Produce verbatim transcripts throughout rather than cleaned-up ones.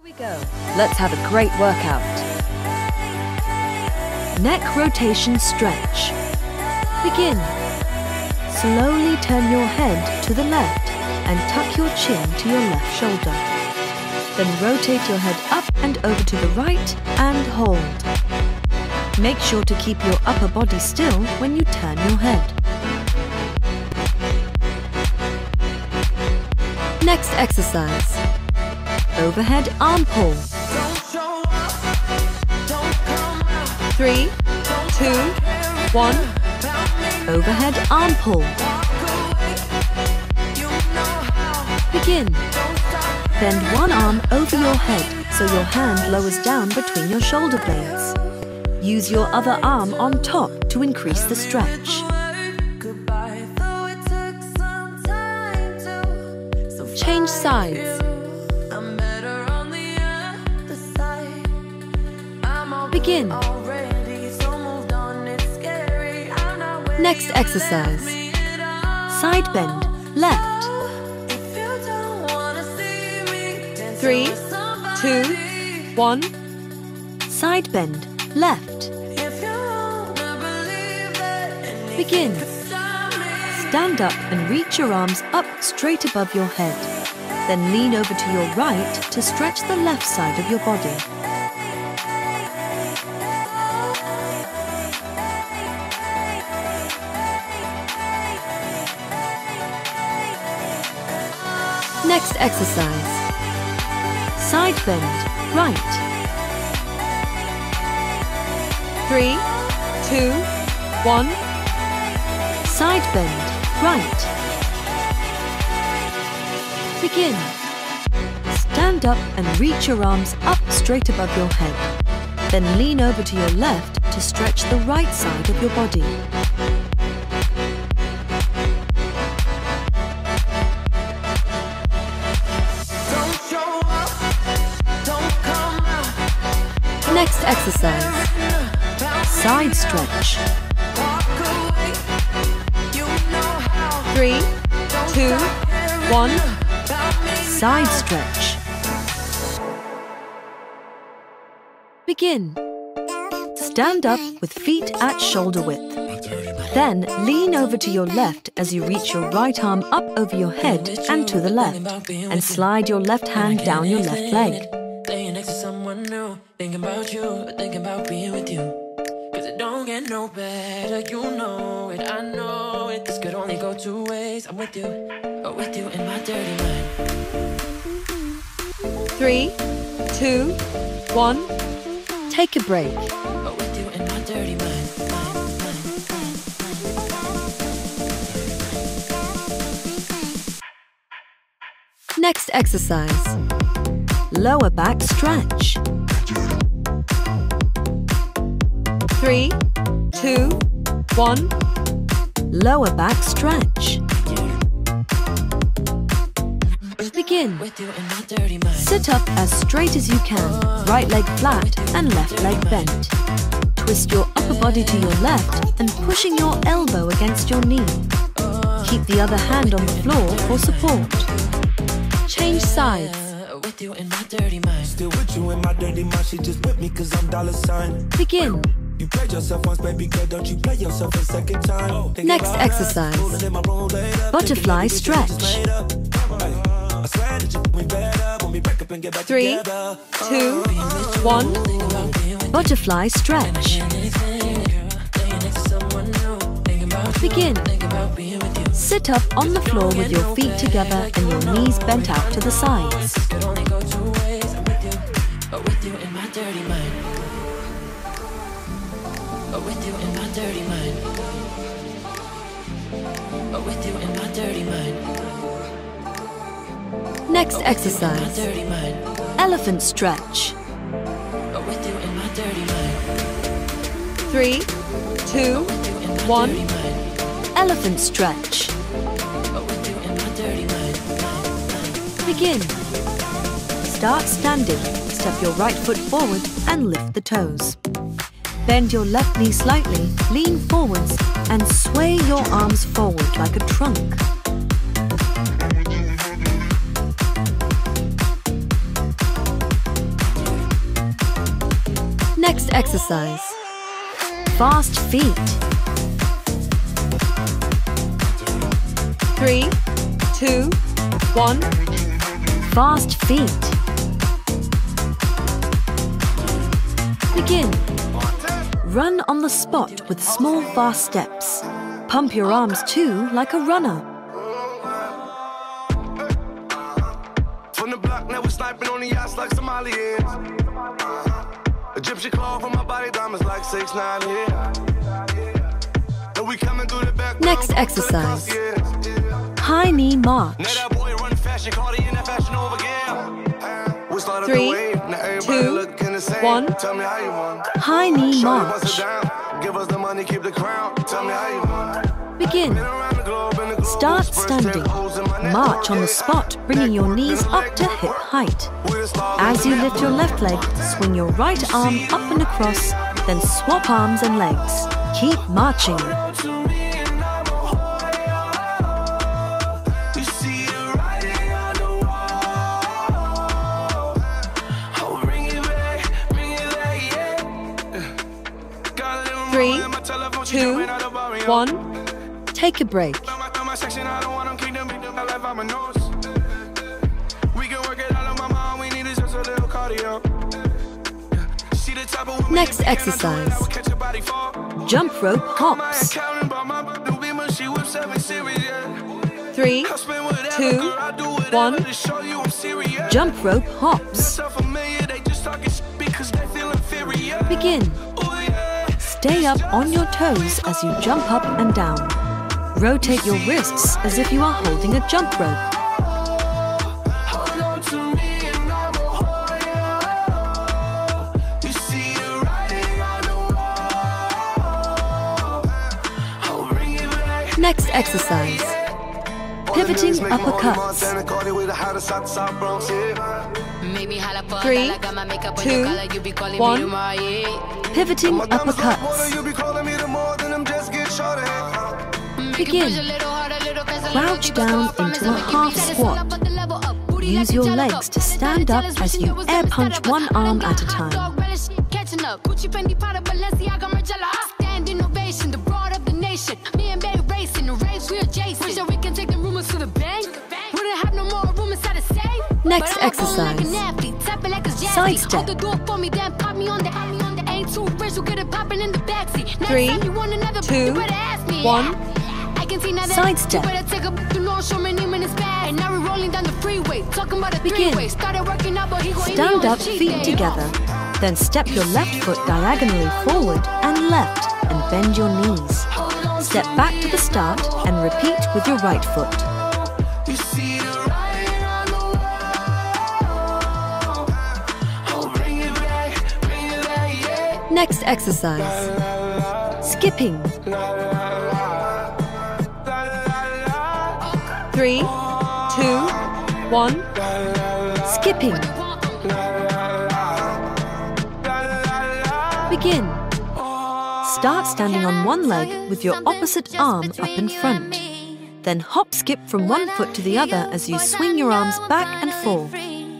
we go. Let's have a great workout. Neck rotation stretch. Begin. Slowly turn your head to the left and tuck your chin to your left shoulder. Then rotate your head up and over to the right and hold. Make sure to keep your upper body still when you turn your head. Next exercise. Overhead arm pull. Three, two, one. Overhead arm pull. Begin. Bend one arm over your head so your hand lowers down between your shoulder blades. Use your other arm on top to increase the stretch. Change sides. Begin. Next exercise. Side bend, left. Three, two, one. Side bend, left. Begin. Stand up and reach your arms up straight above your head. Then lean over to your right to stretch the left side of your body. Next exercise. Side bend, right. Three, two, one. Side bend, right. Begin. Stand up and reach your arms up straight above your head. Then lean over to your left to stretch the right side of your body. Next exercise. Side stretch. Three, two, one. Side stretch. Begin. Stand up with feet at shoulder width. Then lean over to your left as you reach your right arm up over your head and to the left, and slide your left hand down your left leg. Laying next to someone new, thinking about you, thinking about being with you. Cause it don't get no better, you know it, I know it. This could only go two ways. I'm with you, or with you in my dirty mind. Three, two, one. Take a break. Or with you in my dirty mind. mind, mind, mind. Next exercise. Lower back stretch. Three, two, one. Lower back stretch. Begin. Sit up as straight as you can, right leg flat and left leg bent. Twist your upper body to your left and pushing your elbow against your knee. Keep the other hand on the floor for support. Change sides. With you in my dirty mind. Still with you in my dirty mind. She just with me cause I'm dollar sign. Begin. You played yourself once, baby girl, don't you play yourself a second time. Next exercise. Butterfly stretch. Three, two, one. Butterfly stretch. Begin. Sit up on the floor with your feet together and your knees bent out to the sides. Next exercise. Elephant stretch. Three, two, one. Elephant stretch. Begin. Start standing. Step your right foot forward and lift the toes. Bend your left knee slightly, lean forwards, and sway your arms forward like a trunk. Next exercise. Fast feet. Three, two, one. Fast feet. Begin. Run on the spot with small fast steps. Pump your arms too like a runner. From the block, now we sniping on the yachts like Somalians. Egyptian claw from my body, diamonds like six nine here. And we coming through the back. Next exercise. High knee march. Three, two, one. High knee march. Begin. Start standing. March on the spot, bringing your knees up to hip height. As you lift your left leg, swing your right arm up and across, then swap arms and legs. Keep marching. Three, two, one. Take a break. Next exercise. Jump rope hops. Three, two, one. Jump rope hops. Begin. Stay up on your toes as you jump up and down. Rotate your wrists as if you are holding a jump rope. Next exercise. Pivoting uppercuts. Three, two, one. Pivoting uppercuts. Begin. Crouch down into a half squat. Use your legs to stand up as you air punch one arm at a time. Next exercise. Side step. Three, two, one. Side step. Begin. Stand up, feet together. Then step your left foot diagonally forward and left and bend your knees. Step back to the start and repeat with your right foot. Next exercise. Skipping. Three, two, one. Skipping. Begin. Start standing on one leg with your opposite arm up in front. Then hop skip from one foot to the other as you swing your arms back and forth.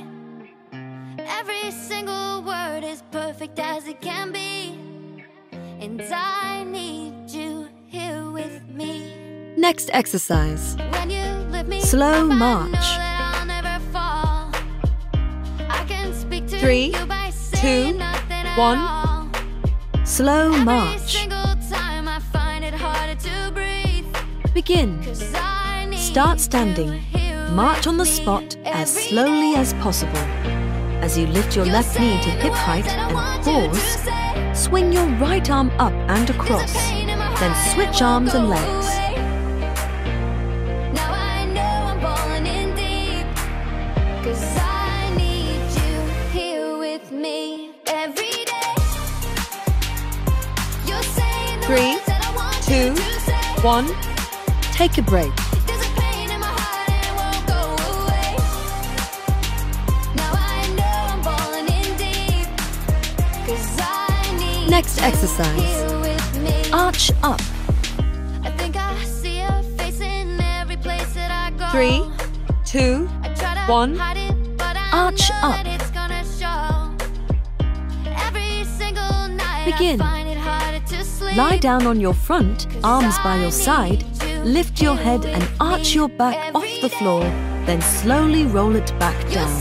Every single word is perfect as it can be, and I need you here with me. Next exercise. When you lift me Slow up, I know march. that I'll never fall. I can speak to Three, you by saying two, nothing at one. all. Slow Every march. single time I find it harder to breathe, Begin. 'cause I need Start you standing. here March with on the me. spot as Every slowly day. as possible. As you lift your You're left knee to saying the hip words height that I and want you to pause, say. swing your right arm up and across. Pain in my Then heart switch that won't arms and go legs. away. Now I know I'm falling in deep, 'cause I need you here with me every day. You're saying the Three, words that I want two, you to say. one. Take a break. There's a pain in my heart and it won't go away. Now I know I'm falling in deep, 'cause I need Next you exercise. here with me. Arch up. I think I see your face in every place that I go. Three, two, I try to one. hide it, but I Arch know up. that it's gonna show. Every single Begin. Lie down on your front, arms by your side, lift your head and arch your back off the floor, then slowly roll it back down.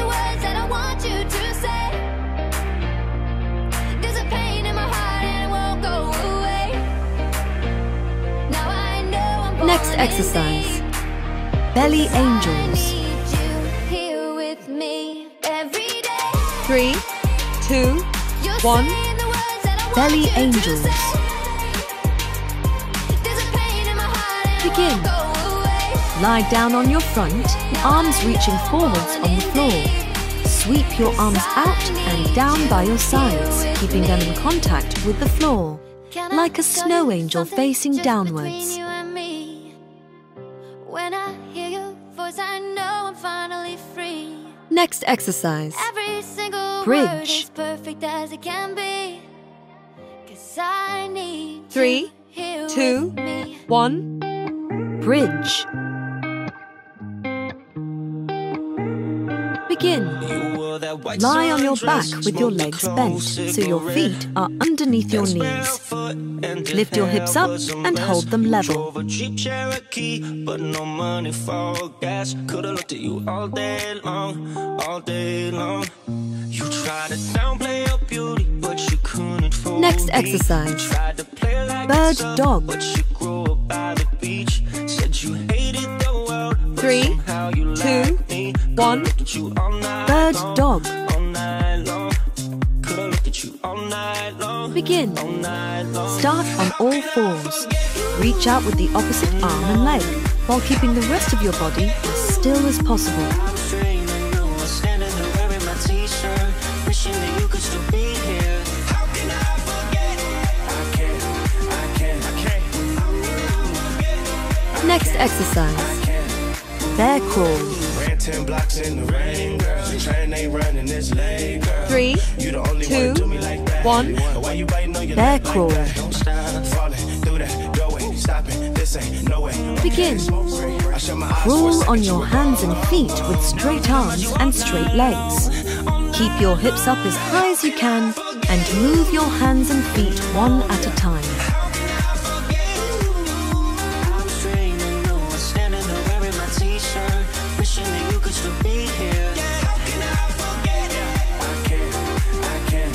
Next exercise, belly angels. Three, two, one, belly angels. Begin. Lie down on your front, arms reaching forwards on the floor. Sweep your arms out and down by your sides, keeping them in contact with the floor, like a snow angel facing downwards. When I hear your voice, I know I'm finally free. Next exercise, Every single bridge. word is perfect as it can be. 'Cause I need Three, you here two, with me. one, bridge. Begin. Lie on your back with your legs bent so your feet are underneath your knees. Lift your hips up and hold them level. But no money for gas. Could've looked at you all day long, all day long. You tried to downplay your beauty, but you couldn't fool Next me. exercise, You tried to play like bird tough, dog. but you grew up by the beach. Said you hated the world, but Three, somehow you two, liked me. Could've one, looked at you all night bird long, dog. all night long. Could've looked at you all night long, Begin. all night long. Start on all fours. Reach out with the opposite arm and leg, while keeping the rest of your body as still as possible. Standing there wearing my t-shirt, wishing that you could still be here. How can I forget? I can't, I can't, I can't. Next exercise, bear crawl. Ran ten blocks in the rain, girl. Train ain't running this late, girl. Three, You the only two, one do me like that. one, Why you biting on your bear leg like crawl. that? Don't stop falling through that doorway. Stopping, this ain't no way. Begin. I shut my eyes for a Crawl second, on you your were hands gone. and feet with straight arms and straight legs. Keep your hips up as high as you can and move your hands and feet one at a time. I'm straining, no one standing there wearing my t-shirt, wishing that you could still be here. How can I forget? I can't, I can't.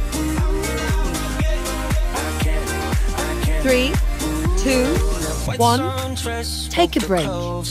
I can't, I can't. Three, two, one, take a break.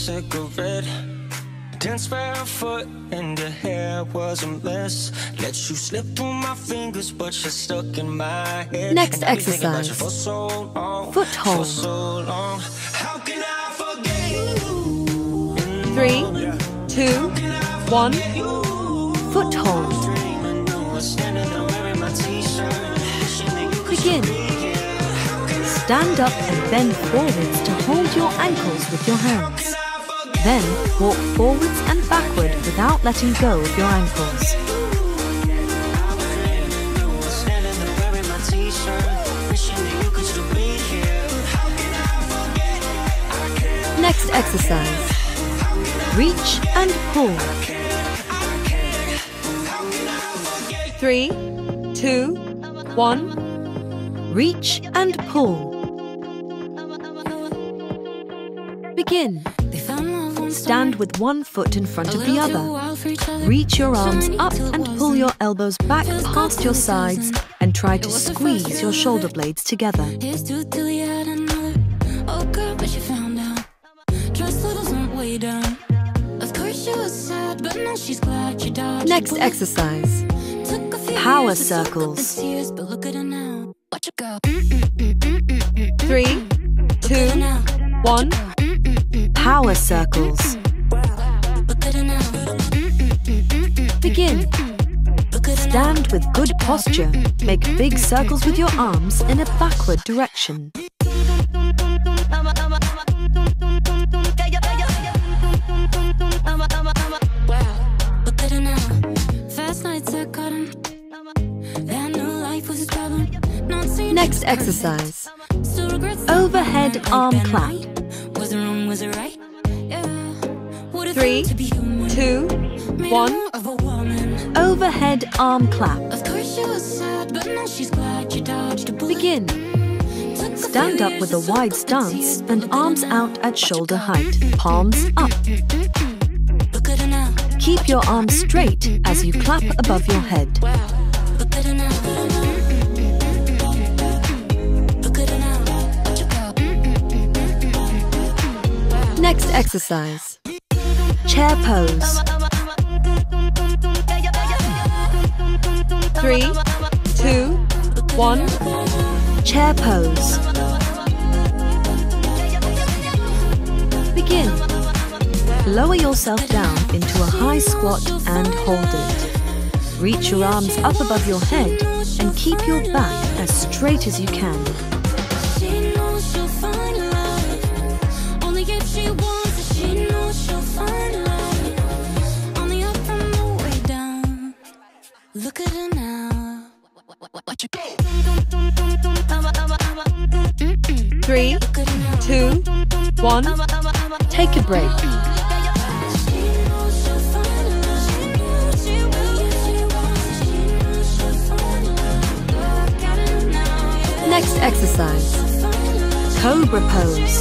Dance barefoot and your hair was a mess. Let you slip through my fingers, but you're stuck in my head. Next And I've been thinking about you exercise, for so long, foothold. for so long. How can I forget you? Three, two, one, foothold. Dreaming, no one standing there wearing my t-shirt, wishing that you could Begin. still be here. Stand up and bend forwards to hold your ankles with your hands. Then walk forwards and backward without letting go of your ankles. Standing there wearing my t-shirt, wishing that you could still be here. How can I forget? I can't, Next exercise, reach and pull. Three, two, one, reach and pull. Begin. Stand with one foot in front of the other. Reach your arms up and pull your elbows back past your sides and try to squeeze your shoulder blades together. Here's to till you had another. Oh girl, but you found out. Trust levels went way down. Of course she was sad, but now she's glad she dodged. Next the bullet. exercise, Took a few power years to soak up the circles. tears, but look at her now. Watch her go. Three, two, one, power circles. Look at her now. Begin. Look at her now. Stand with good posture. Make big circles with your arms in a backward direction. Look at her now. Fast nights I caught him. That knew life was his problem. Not saying Next it was exercise, perfect. Still regrets overhead like arm that clap. night. Was it wrong? Was it right? Yeah. What if Three, two, one. Overhead arm clap. Begin. Stand up with a wide stance and arms out at shoulder height, palms up. Keep your arms straight as you clap above your head. Next exercise. Chair pose. Three, two, one. Chair pose. Begin. Lower yourself down into a high squat and hold it. Reach your arms up above your head and keep your back as straight as you can. Look at her now. Three, two, one. Take a break. Next exercise. Cobra pose.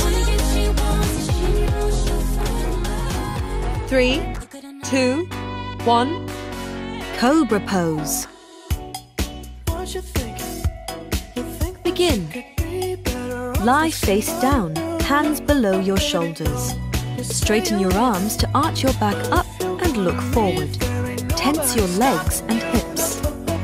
Three, two, one. Cobra pose. Begin. Lie face down, hands below your shoulders. Straighten your arms to arch your back up and look forward. Tense your legs and hips.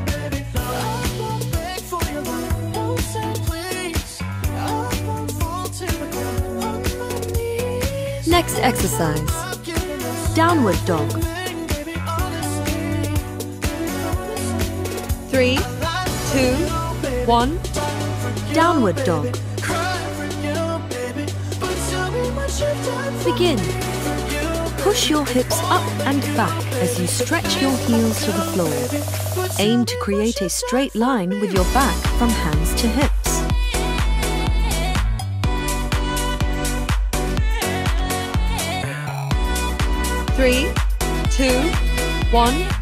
Next exercise. Downward dog. Three, two, one. Downward dog. Begin. Push your hips up and back as you stretch your heels to the floor. Aim to create a straight line with your back from hands to hips. Three, two, one.